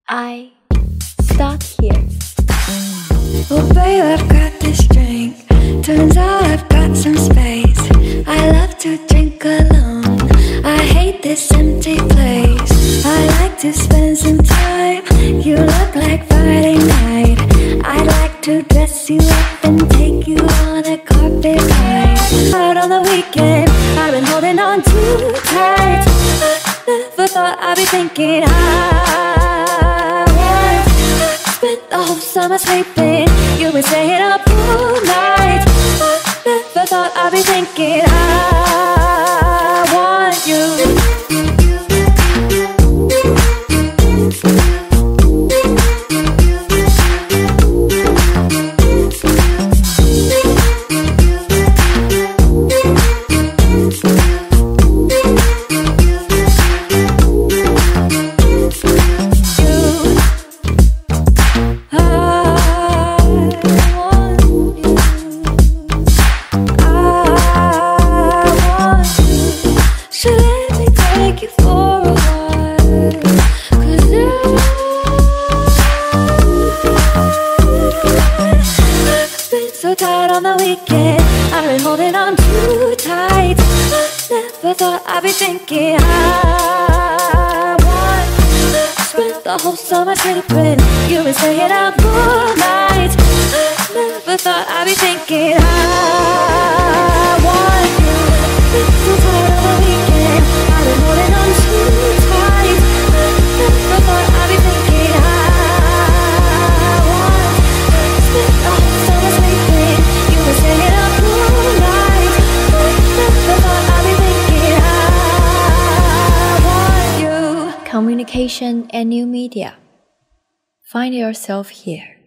I start here. Oh babe, I've got this drink. Turns out I've got some space. I love to drink alone. I hate this empty place. I like to spend some time. You look like Friday night. I'd like to dress you up and take you on a carpet ride. Out on the weekend, I've been holding on too tight. I never thought I'd be thinking I want. Spent the whole summer sleeping. You've been staying up all night. I never thought I'd be thinking I want you. So tired on the weekend, I've been holding on too tight. I never thought I'd be thinking I want. Spent the whole summer sleeping. You've been staying up all night. I never thought I'd be thinking I want you. So tired on the weekend, I've been holding on too tight. I never thought I'd be thinking I want. Spent the whole summer sleeping. You were staying up all night. Never thought I'd be thinking I want you. Communication and new media. Find yourself here.